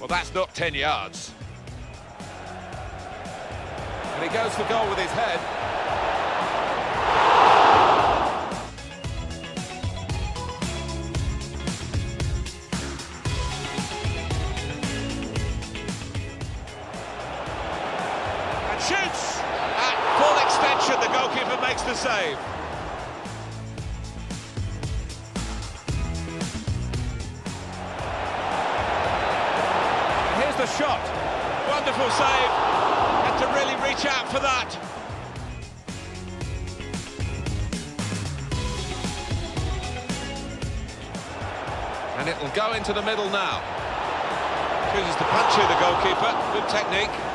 Well, that's not 10 yards. And he goes for goal with his head. And shoots! At full extension, the goalkeeper makes the save. Here's the shot. Wonderful save. Had to really reach out for that. And it'll go into the middle now. Chooses to punch you, the goalkeeper. Good technique.